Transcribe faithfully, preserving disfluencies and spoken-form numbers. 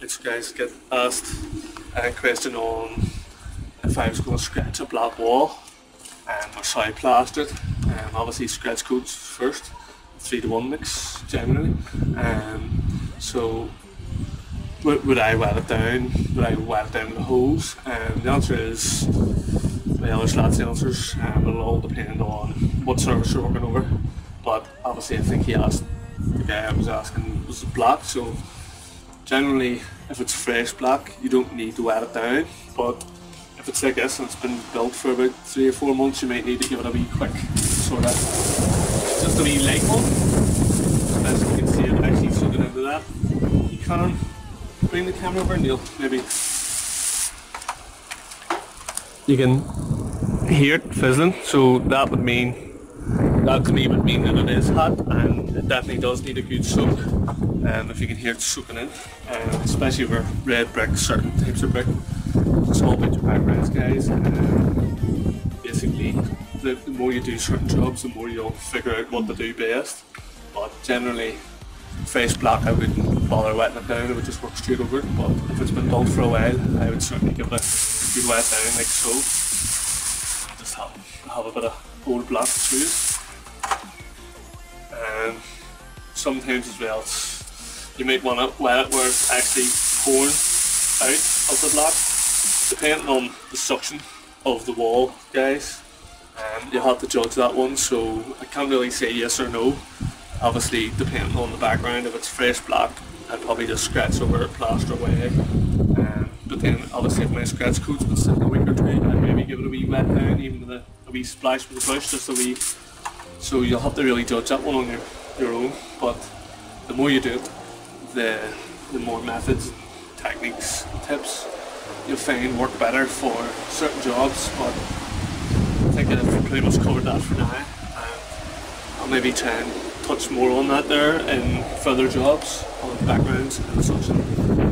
loads of guys get asked a question on if I was going to scratch a black wall um, or soil plastered. Um, obviously scratch coats first, three to one mix generally. Um, so would, would I wet it down? Would I wet it down with a hose? Um, the answer is, the other lads' answers, um, it'll all depend on what surface you're working over. But obviously I think he asked, the guy I was asking was it black, so generally if it's fresh black you don't need to wet it down, but if it's like this and it's been built for about three or four months you might need to give it a wee quick sort of, just a wee light one. As you can see it actually soaking into that. You can bring the camera over and you'll maybe, you can hear it fizzling, so that would mean, that to me would mean that it is hot, and it definitely does need a good soak. Um, if you can hear it soaking in, um, especially over red brick, certain types of brick. It's all about your backgrounds, guys. Um, basically, the, the more you do certain jobs, the more you'll figure out what to do best. But generally, fresh black I wouldn't bother wetting it down, it would just work straight over it. But if it's been built for a while, I would certainly give it a good wet down like so. Just have, have a bit of old black to it. And sometimes as well, you might want to wet it where it's actually pouring out of the black, depending on the suction of the wall, guys. Um, you'll have to judge that one, so I can't really say yes or no. Obviously, depending on the background, if it's fresh black, I'd probably just scratch over it, plaster away. Um, but then, obviously, if my scratch coat's been sitting a week or two, I'd maybe give it a wee wet down, even with a, a wee splash with a brush, just a wee. So you'll have to really judge that one on your, your own. But the more you do it, the the more methods and techniques and tips you'll find work better for certain jobs. But I think I've pretty much covered that for now. Um, I'll maybe try and touch more on that there in further jobs on backgrounds and such.